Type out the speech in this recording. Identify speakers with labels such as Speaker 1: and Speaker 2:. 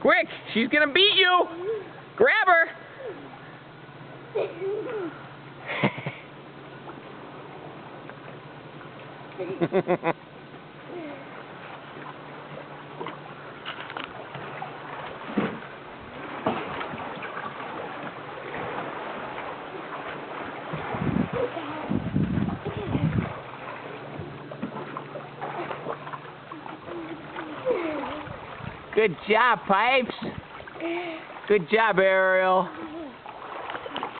Speaker 1: Quick, she's gonna beat you. Grab her. Good job, Pipes. Good job, Ariel.